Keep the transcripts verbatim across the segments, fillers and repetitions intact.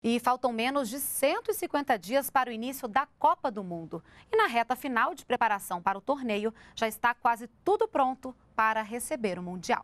E faltam menos de cento e cinquenta dias para o início da Copa do Mundo. E na reta final de preparação para o torneio, já está quase tudo pronto para receber o Mundial.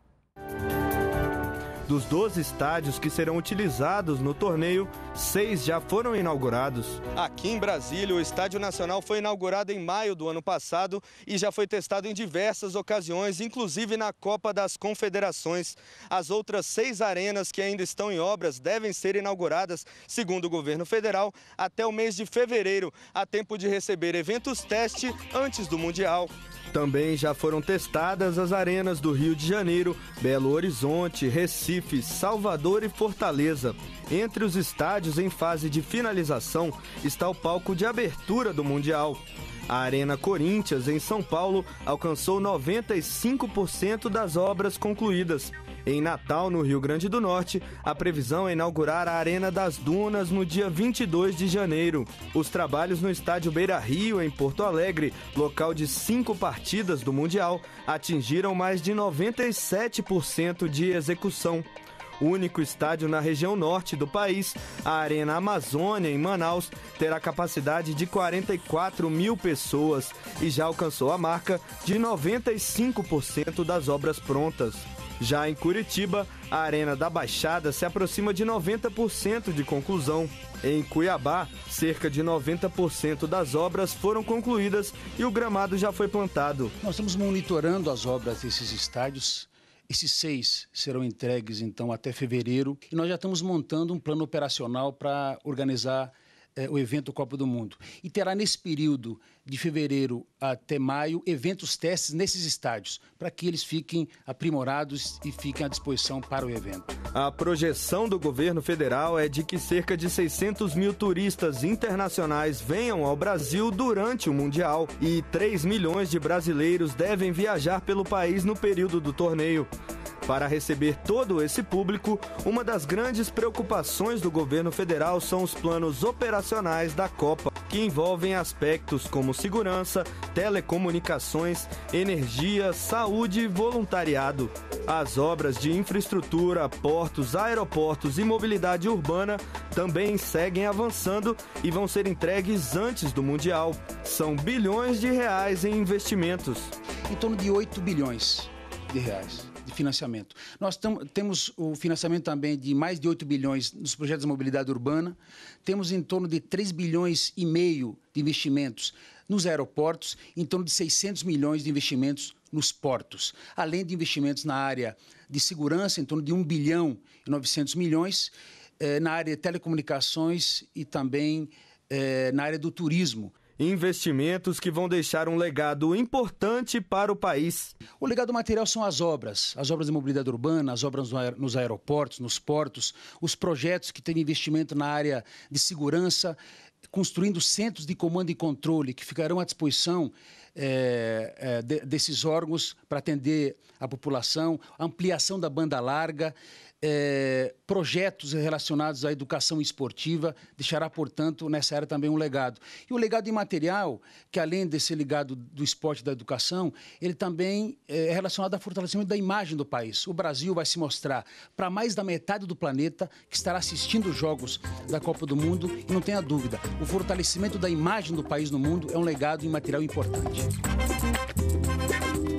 Dos doze estádios que serão utilizados no torneio, seis já foram inaugurados. Aqui em Brasília, o Estádio Nacional foi inaugurado em maio do ano passado e já foi testado em diversas ocasiões, inclusive na Copa das Confederações. As outras seis arenas que ainda estão em obras devem ser inauguradas, segundo o governo federal, até o mês de fevereiro, a tempo de receber eventos teste antes do Mundial. Também já foram testadas as arenas do Rio de Janeiro, Belo Horizonte, Recife, Salvador e Fortaleza. Entre os estádios em fase de finalização está o palco de abertura do Mundial. A Arena Corinthians, em São Paulo, alcançou noventa e cinco por cento das obras concluídas. Em Natal, no Rio Grande do Norte, a previsão é inaugurar a Arena das Dunas no dia vinte e dois de janeiro. Os trabalhos no estádio Beira-Rio, em Porto Alegre, local de cinco partidas do Mundial, atingiram mais de noventa e sete por cento de execução. O único estádio na região norte do país, a Arena Amazônia, em Manaus, terá capacidade de quarenta e quatro mil pessoas e já alcançou a marca de noventa e cinco por cento das obras prontas. Já em Curitiba, a Arena da Baixada se aproxima de noventa por cento de conclusão. Em Cuiabá, cerca de noventa por cento das obras foram concluídas e o gramado já foi plantado. Nós estamos monitorando as obras desses estádios. Esses seis serão entregues, então, até fevereiro. E nós já estamos montando um plano operacional para organizar eh, o evento Copa do Mundo. E terá, nesse período de fevereiro até maio, eventos testes nesses estádios, para que eles fiquem aprimorados e fiquem à disposição para o evento. A projeção do governo federal é de que cerca de seiscentos mil turistas internacionais venham ao Brasil durante o Mundial e três milhões de brasileiros devem viajar pelo país no período do torneio. Para receber todo esse público, uma das grandes preocupações do governo federal são os planos operacionais da Copa, que envolvem aspectos como segurança, telecomunicações, energia, saúde e voluntariado. As obras de infraestrutura, portos, aeroportos e mobilidade urbana também seguem avançando e vão ser entregues antes do Mundial. São bilhões de reais em investimentos. Em torno de oito bilhões de reais de financiamento. Nós tam, temos o financiamento também de mais de oito bilhões nos projetos de mobilidade urbana. Temos em torno de três bilhões e meio de investimentos nos aeroportos, em torno de seiscentos milhões de investimentos nos portos, além de investimentos na área de segurança, em torno de um bilhão e novecentos milhões, eh, na área de telecomunicações e também eh, na área do turismo. Investimentos que vão deixar um legado importante para o país. O legado material são as obras, as obras de mobilidade urbana, as obras nos aeroportos, nos portos, os projetos que têm investimento na área de segurança, construindo centros de comando e controle que ficarão à disposição é, é, de, desses órgãos para atender a população, ampliação da banda larga, É, projetos relacionados à educação esportiva, deixará, portanto, nessa área também um legado. E o legado imaterial, que além desse legado do esporte e da educação, ele também é relacionado ao fortalecimento da imagem do país. O Brasil vai se mostrar para mais da metade do planeta que estará assistindo os jogos da Copa do Mundo e não tenha dúvida, o fortalecimento da imagem do país no mundo é um legado imaterial importante.